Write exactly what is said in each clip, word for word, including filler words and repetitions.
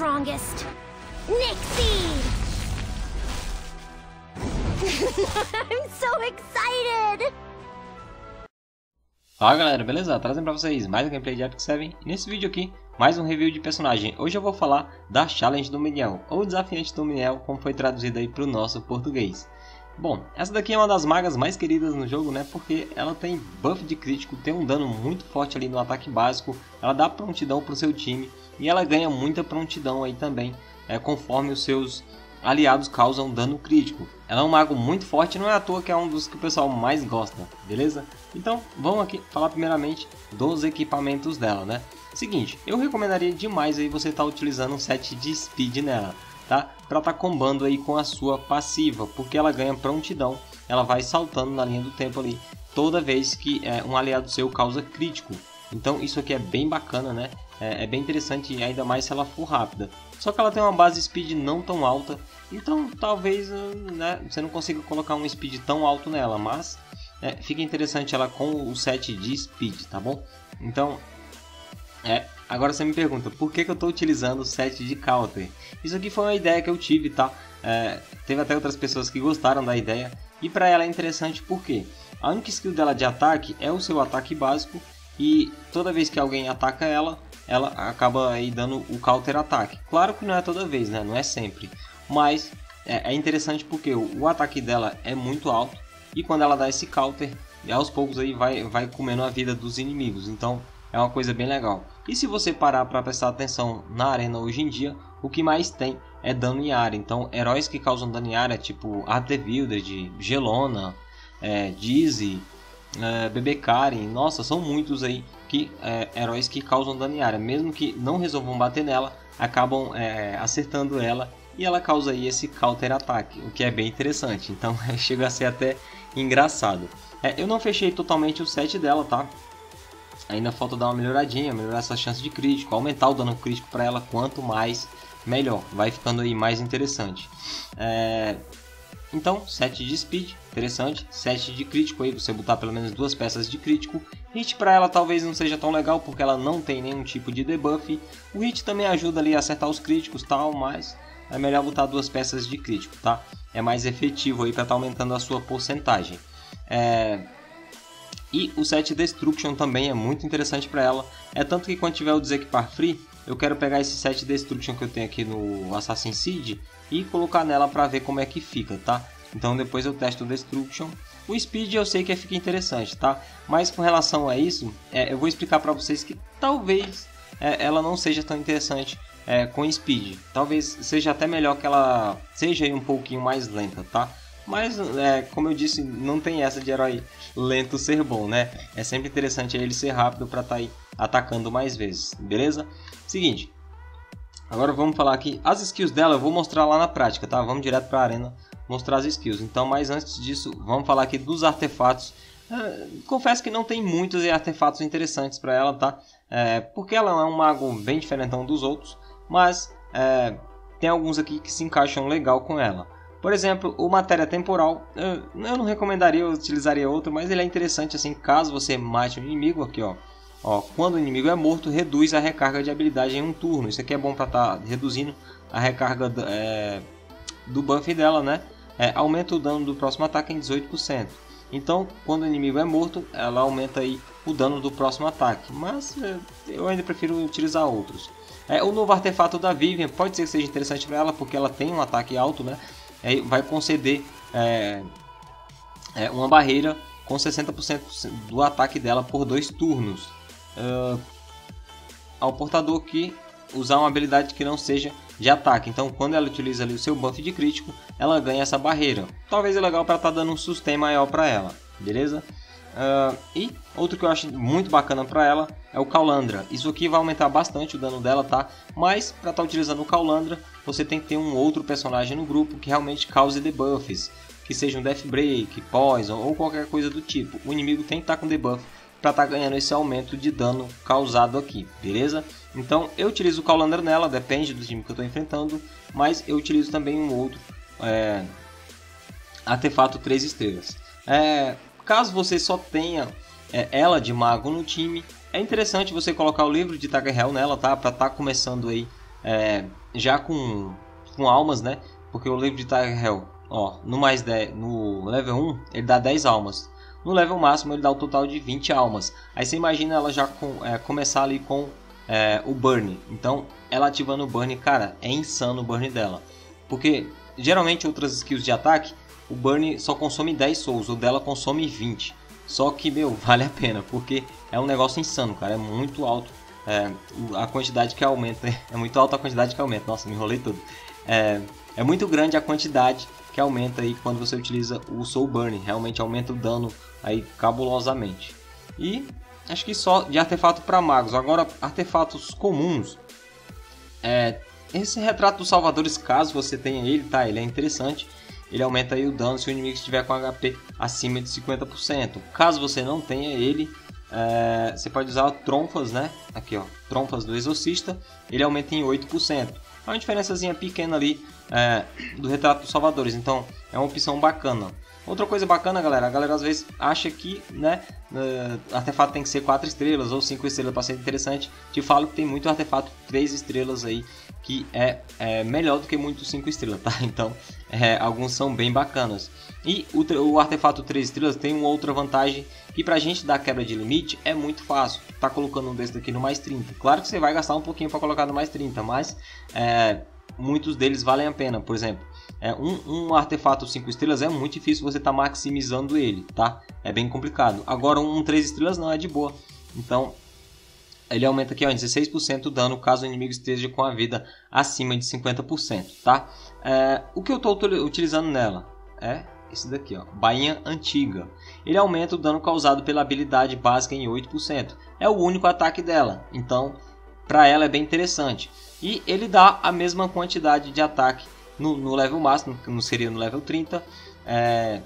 strongest. Nixie! I'm so excited! Fala galera, beleza? Trazendo pra vocês mais um gameplay de Epic sete e nesse vídeo aqui, mais um review de personagem. Hoje eu vou falar da Challenge do Miniel, ou Desafiante do Miniel, como foi traduzido aí pro nosso português. Bom, essa daqui é uma das magas mais queridas no jogo, né? Porque ela tem buff de crítico, tem um dano muito forte ali no ataque básico, ela dá prontidão pro seu time e ela ganha muita prontidão aí também, é, conforme os seus aliados causam dano crítico. Ela é um mago muito forte, não é à toa que é um dos que o pessoal mais gosta, beleza? Então vamos aqui falar primeiramente dos equipamentos dela, né? Seguinte, eu recomendaria demais aí você estar tá utilizando um set de speed nela, tá? Pra estar tá combando aí com a sua passiva, porque ela ganha prontidão, ela vai saltando na linha do tempo ali toda vez que é, um aliado seu causa crítico. Então isso aqui é bem bacana, né? É, é bem interessante, ainda mais se ela for rápida. Só que ela tem uma base speed não tão alta, então talvez, né, você não consiga colocar um speed tão alto nela, mas é, fica interessante ela com o set de speed, tá bom? Então, é, agora você me pergunta, por que, que eu estou utilizando o set de counter? Isso aqui foi uma ideia que eu tive, tá? É, teve até outras pessoas que gostaram da ideia, e para ela é interessante porque a única skill dela de ataque é o seu ataque básico, e toda vez que alguém ataca ela, ela acaba aí dando o counter ataque. Claro que não é toda vez, né? Não é sempre. Mas é, é interessante porque o, o ataque dela é muito alto. E quando ela dá esse counter, aos poucos aí vai, vai comendo a vida dos inimigos. Então é uma coisa bem legal. E se você parar para prestar atenção na arena hoje em dia, o que mais tem é dano em área. Então heróis que causam dano em área, tipo Artevildred, Gelona, é, Dizzy, é, Bebê Karen, nossa, são muitos aí que é, heróis que causam dano em área, mesmo que não resolvam bater nela, acabam é, acertando ela e ela causa aí esse counter ataque, o que é bem interessante. Então chega a ser até engraçado. É, eu não fechei totalmente o set dela, tá? Ainda falta dar uma melhoradinha, melhorar essa chance de crítico, aumentar o dano crítico para ela, quanto mais melhor, vai ficando aí mais interessante. É... Então, set de speed, interessante, set de crítico aí, você botar pelo menos duas peças de crítico. Hit para ela talvez não seja tão legal, porque ela não tem nenhum tipo de debuff. O hit também ajuda ali a acertar os críticos tal, mas é melhor botar duas peças de crítico, tá? É mais efetivo aí para estar tá aumentando a sua porcentagem. É... E o set Destruction também é muito interessante para ela. É tanto que quando tiver o Desequipar Free, eu quero pegar esse set Destruction que eu tenho aqui no Assassin's Seed e colocar nela para ver como é que fica, tá? Então depois eu testo o Destruction. O Speed eu sei que fica interessante, tá? Mas com relação a isso, é, eu vou explicar para vocês que talvez é, ela não seja tão interessante é, com Speed. Talvez seja até melhor que ela seja aí um pouquinho mais lenta, tá? Mas, é, como eu disse, não tem essa de herói lento ser bom, né? É sempre interessante ele ser rápido para estar tá aí atacando mais vezes, beleza? Seguinte, agora vamos falar aqui, as skills dela eu vou mostrar lá na prática, tá? Vamos direto para a arena mostrar as skills. Então, mas antes disso, vamos falar aqui dos artefatos. É, confesso que não tem muitos artefatos interessantes para ela, tá? É, porque ela é um mago bem diferentão dos outros, mas é, tem alguns aqui que se encaixam legal com ela. Por exemplo, o Matéria Temporal, eu não recomendaria, eu utilizaria outro, mas ele é interessante assim, caso você mate um inimigo, aqui ó, ó, quando o inimigo é morto, reduz a recarga de habilidade em um turno. Isso aqui é bom para estar tá reduzindo a recarga é, do buff dela, né? É, aumenta o dano do próximo ataque em dezoito por cento. Então, quando o inimigo é morto, ela aumenta aí o dano do próximo ataque, mas é, eu ainda prefiro utilizar outros. É, o novo artefato da Vivian pode ser que seja interessante para ela, porque ela tem um ataque alto, né? É, vai conceder é, é, uma barreira com sessenta por cento do ataque dela por dois turnos uh, ao portador que usar uma habilidade que não seja de ataque. Então quando ela utiliza ali o seu buff de crítico, ela ganha essa barreira. Talvez é legal para estar tá dando um sustain maior para ela, beleza? Uh, e outro que eu acho muito bacana para ela é o Calandra. Isso aqui vai aumentar bastante o dano dela, tá? Mas para estar tá utilizando o Calandra, você tem que ter um outro personagem no grupo que realmente cause debuffs, que seja um Death Break, Poison ou qualquer coisa do tipo. O inimigo tem que estar tá com debuff para estar tá ganhando esse aumento de dano causado aqui, beleza? Então eu utilizo o Calandra nela, depende do time que eu estou enfrentando, mas eu utilizo também um outro é, artefato três estrelas. É, caso você só tenha é, ela de mago no time, é interessante você colocar o livro de Tag Hell nela, tá? Para estar tá começando aí é, já com, com almas, né? Porque o livro de Tiger Hell, ó, no mais dez, no level um, ele dá dez almas. No level máximo ele dá o total de vinte almas. Aí você imagina ela já com, é, começar ali com é, o burn. Então ela ativando o burn, cara, é insano o burn dela. Porque geralmente outras skills de ataque, o burn só consome dez souls, o dela consome vinte. Só que, meu, vale a pena, porque é um negócio insano, cara, é muito alto é, a quantidade que aumenta, é muito alta a quantidade que aumenta, nossa, me enrolei tudo. É, é muito grande a quantidade que aumenta aí quando você utiliza o Soul Burn, realmente aumenta o dano aí cabulosamente. E acho que só de artefato para magos. Agora, artefatos comuns, é, esse retrato dos salvadores, caso você tenha ele, tá, ele é interessante. Ele aumenta aí o dano se o inimigo estiver com H P acima de cinquenta por cento. Caso você não tenha ele, é, você pode usar Tromfas, né? Aqui, ó, Tromfas do Exorcista. Ele aumenta em oito por cento. É uma diferençazinha pequena ali é, do retrato dos salvadores. Então, é uma opção bacana. Outra coisa bacana, galera, a galera às vezes acha que, né, uh, artefato tem que ser quatro estrelas ou cinco estrelas para ser interessante. Te falo que tem muito artefato três estrelas aí que é, é melhor do que muito cinco estrelas, tá? Então, é, alguns são bem bacanas. E o, o artefato três estrelas tem uma outra vantagem que pra gente dar quebra de limite é muito fácil. Tá colocando um desse daqui no mais trinta. Claro que você vai gastar um pouquinho para colocar no mais trinta, mas é, muitos deles valem a pena. Por exemplo, é, um, um artefato cinco estrelas é muito difícil você tá maximizando ele, tá? É bem complicado. Agora um três estrelas não, é de boa. Então ele aumenta aqui ó, em dezesseis por cento o dano caso o inimigo esteja com a vida acima de cinquenta por cento, tá? É, o que eu estou utilizando nela é esse daqui, ó, Bainha Antiga. Ele aumenta o dano causado pela habilidade básica em oito por cento. É o único ataque dela, então para ela é bem interessante. E ele dá a mesma quantidade de ataque no, no level máximo, que não seria no level trinta, é,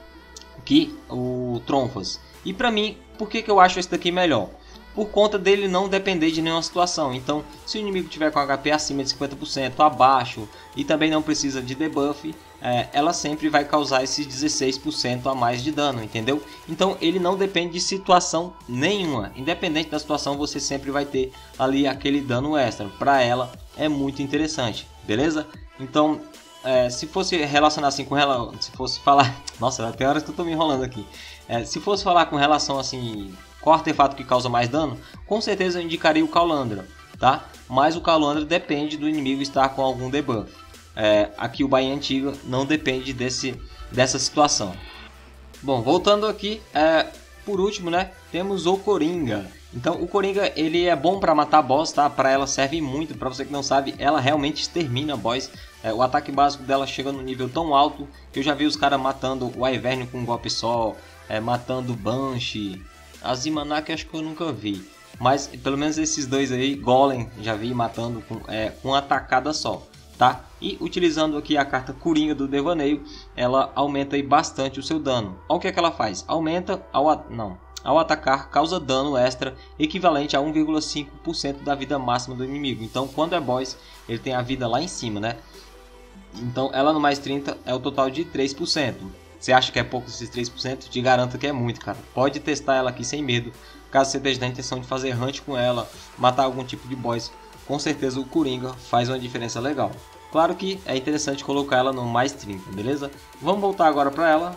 que o Tromfas. E para mim, por que, que eu acho esse daqui melhor? Por conta dele não depender de nenhuma situação. Então, se o inimigo tiver com H P acima de cinquenta por cento, abaixo, e também não precisa de debuff, é, ela sempre vai causar esses dezesseis por cento a mais de dano, entendeu? Então, ele não depende de situação nenhuma. Independente da situação, você sempre vai ter ali aquele dano extra. Para ela, é muito interessante, beleza? Então, é, se fosse relacionar assim com ela, se fosse falar... Nossa, tem horas que eu tô me enrolando aqui. É, se fosse falar com relação assim... Qual artefato que causa mais dano? Com certeza eu indicaria o Calandra, tá? Mas o Calandra depende do inimigo estar com algum debuff. É, aqui o Bainha Antiga não depende desse, dessa situação. Bom, voltando aqui, é, por último, né? Temos o Coringa. Então o Coringa ele é bom para matar boss, tá? Para ela serve muito. Para você que não sabe, ela realmente extermina boss. É, o ataque básico dela chega no nível tão alto que eu já vi os caras matando o Wyvern com um golpe só, é, matando o Banshee. A Zimanak acho que eu nunca vi, mas pelo menos esses dois aí, Golem, já vi matando com, é, com uma atacada só, tá? E utilizando aqui a carta Coringa do Devaneio, ela aumenta aí bastante o seu dano. Olha o que é que ela faz, aumenta ao, não, ao atacar, causa dano extra equivalente a um vírgula cinco por cento da vida máxima do inimigo. Então quando é boss, ele tem a vida lá em cima, né? Então ela no mais trinta é o total de três por cento. Você acha que é pouco esses três por cento? Te garanto que é muito, cara. Pode testar ela aqui sem medo. Caso você esteja na intenção de fazer hunt com ela, matar algum tipo de boss, com certeza o Coringa faz uma diferença legal. Claro que é interessante colocar ela no mais trinta, beleza? Vamos voltar agora para ela.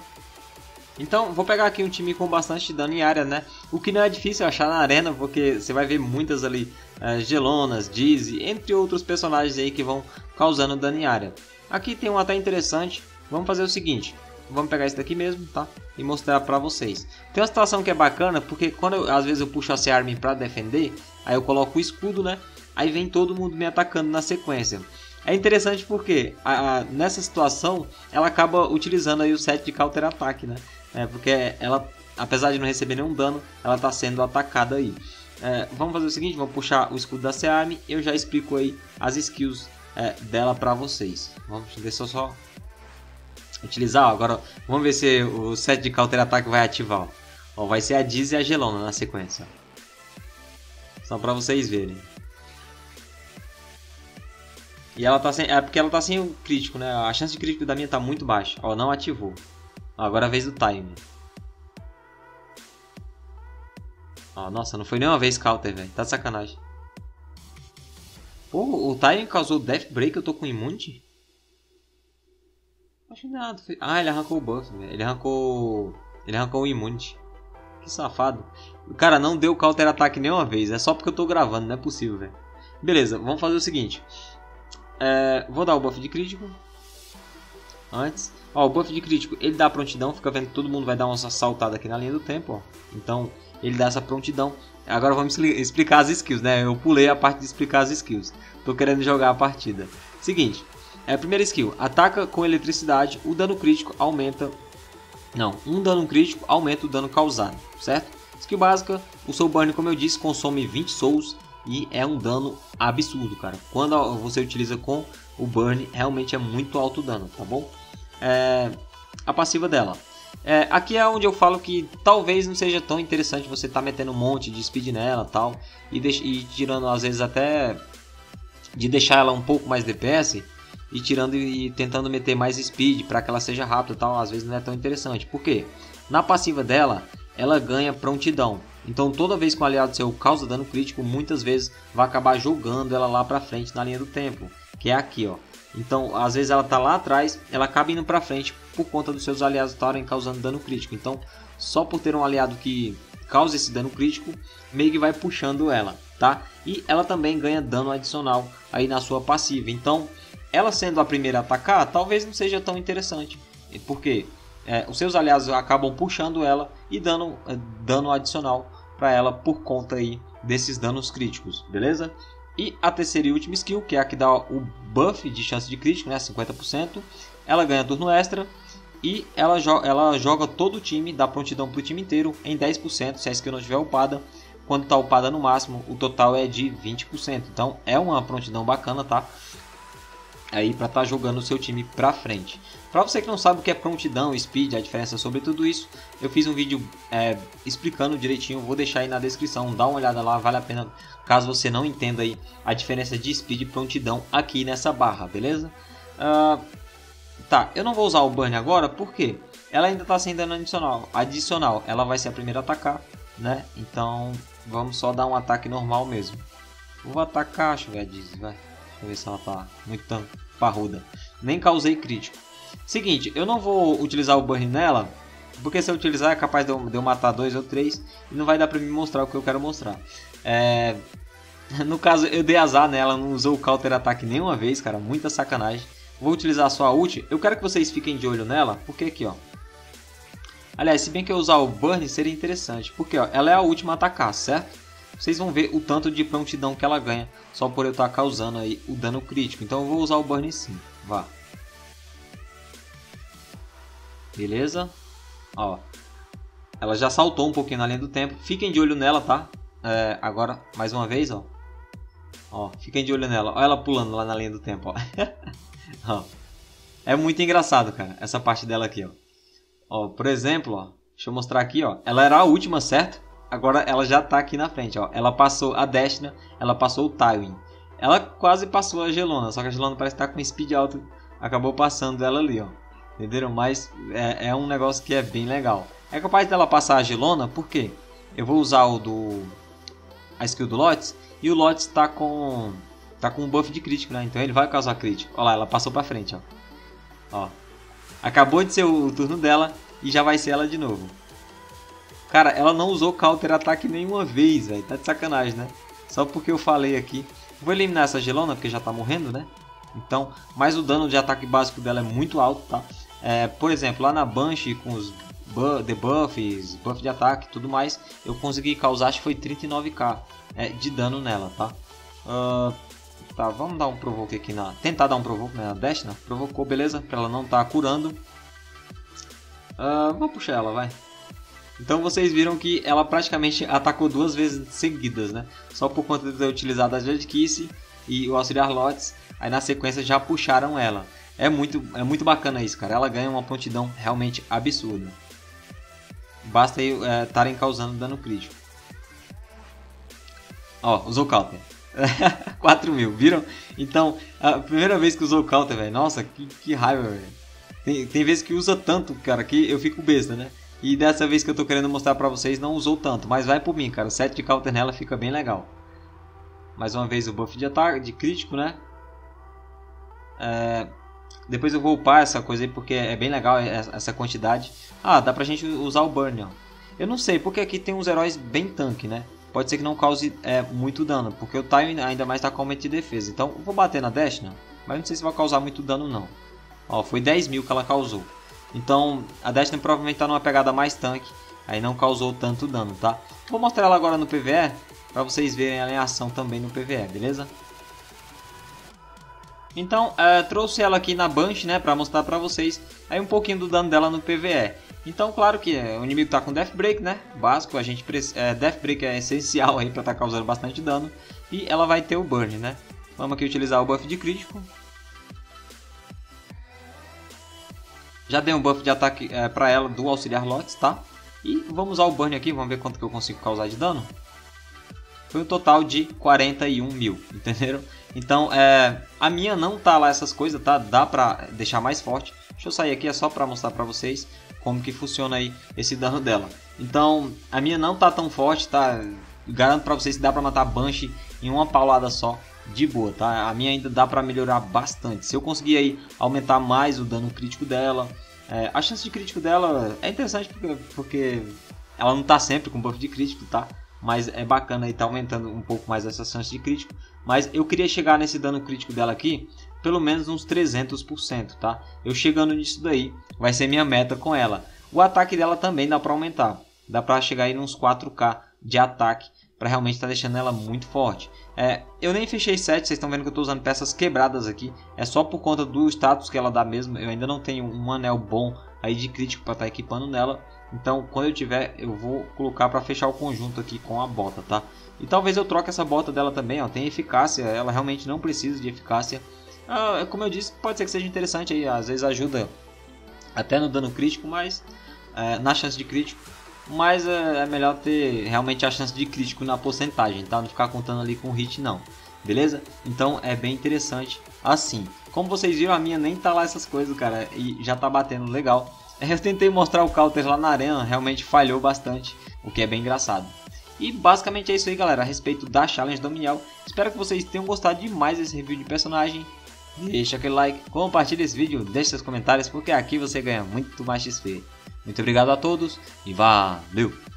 Então, vou pegar aqui um time com bastante dano em área, né? O que não é difícil achar na arena, porque você vai ver muitas ali, é, Gelonas, Dizzy, entre outros personagens aí que vão causando dano em área. Aqui tem um até interessante. Vamos fazer o seguinte. Vamos pegar esse daqui mesmo, tá? E mostrar pra vocês. Tem uma situação que é bacana, porque quando eu, às vezes eu puxo a C-Arm pra defender, aí eu coloco o escudo, né? Aí vem todo mundo me atacando na sequência. É interessante porque a, a, nessa situação ela acaba utilizando aí o set de counter ataque, né? É, porque ela, apesar de não receber nenhum dano, ela tá sendo atacada aí. É, vamos fazer o seguinte, vamos puxar o escudo da C-Arm. Eu já explico aí as skills é, dela pra vocês. Vamos ver se eu só... utilizar, ó. Agora vamos ver se o set de counter ataque vai ativar, ó. Ó, vai ser a Dizzy e a Gelona na sequência, só para vocês verem. E ela tá sem, é porque ela tá sem o crítico, né? A chance de crítico da minha tá muito baixa. Ó, não ativou. Ó, agora é a vez do time. Ó, nossa, não foi nenhuma vez counter, velho. Tá de sacanagem. Pô, o Tywin causou Death Break, eu tô com Immunity? Acho que nada. Ah, ele arrancou o buff, velho. Ele arrancou... Ele arrancou o Immunity. Que safado. O cara não deu counter ataque nenhuma vez. É só porque eu tô gravando, não é possível, velho. Beleza, vamos fazer o seguinte. É, vou dar o buff de crítico. Antes. Ó, o buff de crítico, ele dá prontidão. Fica vendo que todo mundo vai dar uma saltada aqui na linha do tempo, ó. Então, ele dá essa prontidão. Agora vamos explicar as skills, né? Eu pulei a parte de explicar as skills. Tô querendo jogar a partida. Seguinte. É, a primeira skill. Ataca com eletricidade. O dano crítico aumenta... Não, um dano crítico aumenta o dano causado, certo? Skill básica, o Soul Burn, como eu disse, consome vinte souls e é um dano absurdo, cara. Quando você utiliza com o Burn, realmente é muito alto o dano, tá bom? É, a passiva dela. É, aqui é onde eu falo que talvez não seja tão interessante você estar tá metendo um monte de speed nela tal, e, e tirando às vezes até de deixar ela um pouco mais D P S. E tirando e tentando meter mais speed para que ela seja rápida e tal, às vezes não é tão interessante. Por quê? Na passiva dela, ela ganha prontidão. Então toda vez que um aliado seu causa dano crítico, muitas vezes vai acabar jogando ela lá para frente na linha do tempo. Que é aqui, ó. Então às vezes ela tá lá atrás, ela acaba indo para frente por conta dos seus aliados estarem causando dano crítico. Então só por ter um aliado que causa esse dano crítico, meio que vai puxando ela, tá? E ela também ganha dano adicional aí na sua passiva. Então... ela sendo a primeira a atacar, talvez não seja tão interessante. Porque é, os seus aliados acabam puxando ela e dando é, dano adicional para ela por conta aí desses danos críticos, beleza? E a terceira e última skill, que é a que dá o buff de chance de crítico, né, cinquenta por cento. Ela ganha turno extra e ela, jo ela joga todo o time, dá prontidão para o time inteiro em dez por cento se a skill não estiver upada. Quando está upada no máximo, o total é de vinte por cento. Então é uma prontidão bacana, tá? Aí para estar tá jogando o seu time para frente. Para você que não sabe o que é prontidão, speed, a diferença sobre tudo isso, eu fiz um vídeo é, explicando direitinho, vou deixar aí na descrição, dá uma olhada lá, vale a pena caso você não entenda aí a diferença de speed e prontidão aqui nessa barra, beleza? Uh, tá, eu não vou usar o burn agora porque ela ainda está sem dano adicional, adicional, ela vai ser a primeira a atacar, né? Então vamos só dar um ataque normal mesmo. Vou atacar, deixa eu ver a Dizzy, vai. Deixa eu ver se ela tá muito tão parruda. Nem causei crítico. Seguinte, eu não vou utilizar o burn nela, porque se eu utilizar é capaz de eu, de eu matar dois ou três e não vai dar pra me mostrar o que eu quero mostrar. É... No caso, eu dei azar nela, não usou o counter ataque nenhuma vez, cara, muita sacanagem. Vou utilizar a sua ult. Eu quero que vocês fiquem de olho nela, porque aqui, ó. Aliás, se bem que eu usar o burn seria interessante, porque ó, ela é a última a atacar, certo? Vocês vão ver o tanto de prontidão que ela ganha só por eu estar causando aí o dano crítico. Então eu vou usar o burn sim. Vá. Beleza? Ó. Ela já saltou um pouquinho na linha do tempo. Fiquem de olho nela, tá? É, agora, mais uma vez, ó. Ó, fiquem de olho nela. Olha ela pulando lá na linha do tempo, ó. Ó. É muito engraçado, cara, essa parte dela aqui, ó. Ó, por exemplo, ó. Deixa eu mostrar aqui, ó. Ela era a última, certo? Agora ela já tá aqui na frente, ó. Ela passou a Destiny, ela passou o Tywin. Ela quase passou a Gelona, só que a Gelona parece estar tá com speed alto. Acabou passando ela ali, ó. Entenderam? Mas é, é um negócio que é bem legal. É capaz dela passar a Gelona, por quê? Eu vou usar o do... a skill do Lotes. E o Lotes tá com... tá com um buff de crítico, né? Então ele vai causar crítico. Olha lá, ela passou pra frente, ó. Ó. Acabou de ser o turno dela e já vai ser ela de novo. Cara, ela não usou counter ataque nenhuma vez, velho. Tá de sacanagem, né? Só porque eu falei aqui. Vou eliminar essa Gelona, porque já tá morrendo, né? Então, mas o dano de ataque básico dela é muito alto, tá? É, por exemplo, lá na Banshee, com os debuffs, buff de ataque e tudo mais, eu consegui causar, acho que foi trinta e nove k é, de dano nela, tá? Uh, tá, vamos dar um provoke aqui na... Tentar dar um provoke na Destiny. Provocou, beleza? Pra ela não tá curando. Uh, vamos puxar ela, vai. Então vocês viram que ela praticamente atacou duas vezes seguidas, né? Só por conta de ter utilizado a Jade Kiss e o Auxiliar Lotes. Aí na sequência já puxaram ela. É muito, é muito bacana isso, cara. Ela ganha uma prontidão realmente absurda. Basta estarem é, causando dano crítico. Ó, usou counter. quatro mil, viram? Então, a primeira vez que usou o counter, velho. Nossa, que, que raiva, velho. Tem, tem vezes que usa tanto, cara, que eu fico besta, né? E dessa vez que eu tô querendo mostrar pra vocês, não usou tanto. Mas vai por mim, cara. O set de counter nela fica bem legal. mais uma vez o buff de ataque, de crítico, né? É, depois eu vou upar essa coisa aí porque é bem legal essa quantidade. Ah, dá pra gente usar o burn, ó. Eu não sei, porque aqui tem uns heróis bem tanque, né? Pode ser que não cause é, muito dano, porque o time ainda mais tá com aumento de defesa. Então eu vou bater na Destiny, mas não sei se vai causar muito dano não. Ó, foi dez mil que ela causou. Então a Destiny provavelmente tá numa pegada mais tanque, aí não causou tanto dano, tá? Vou mostrar ela agora no P V E, pra vocês verem ela em ação também no P V E, beleza? Então, é, trouxe ela aqui na Banshee, né, pra mostrar pra vocês aí um pouquinho do dano dela no P V E. Então, claro que é, o inimigo tá com Death Break, né, básico, a gente é, Death Break é essencial aí pra tá causando bastante dano. E ela vai ter o Burn, né. Vamos aqui utilizar o buff de crítico. Já dei um buff de ataque é, pra ela do Auxiliar Lotus, tá. E vamos usar o Burn aqui, vamos ver quanto que eu consigo causar de dano. Foi um total de quarenta e um mil, entenderam? Então, é, a minha não tá lá essas coisas, tá? Dá pra deixar mais forte. Deixa eu sair aqui, é só pra mostrar pra vocês como que funciona aí esse dano dela. Então, a minha não tá tão forte, tá? Garanto pra vocês que dá pra matar a Banshee em uma paulada só, de boa, tá? A minha ainda dá pra melhorar bastante. Se eu conseguir aí aumentar mais o dano crítico dela, é, a chance de crítico dela é interessante porque, porque ela não tá sempre com buff de crítico, tá? Mas é bacana aí tá aumentando um pouco mais essa chance de crítico. Mas eu queria chegar nesse dano crítico dela aqui, pelo menos uns trezentos por cento, tá? Eu chegando nisso daí, vai ser minha meta com ela. O ataque dela também dá pra aumentar. Dá pra chegar aí nos quatro K de ataque, pra realmente estar tá deixando ela muito forte. É, eu nem fechei set, vocês estão vendo que eu tô usando peças quebradas aqui. É só por conta do status que ela dá mesmo. Eu ainda não tenho um anel bom aí de crítico pra estar tá equipando nela. Então, quando eu tiver, eu vou colocar para fechar o conjunto aqui com a bota, tá? E talvez eu troque essa bota dela também, ó. Tem eficácia, ela realmente não precisa de eficácia. Ah, como eu disse, pode ser que seja interessante aí. Às vezes ajuda até no dano crítico, mas é, na chance de crítico. Mas é, é melhor ter realmente a chance de crítico na porcentagem, tá? Não ficar contando ali com hit, não. Beleza? Então é bem interessante assim. Como vocês viram, a minha nem tá lá essas coisas, cara. E já tá batendo legal. Eu tentei mostrar o counter lá na arena, realmente falhou bastante, o que é bem engraçado. E basicamente é isso aí, galera, a respeito da challenge do Miniel. Espero que vocês tenham gostado demais desse review de personagem. Deixa aquele like, compartilha esse vídeo, deixe seus comentários, porque aqui você ganha muito mais X P. Muito obrigado a todos e valeu!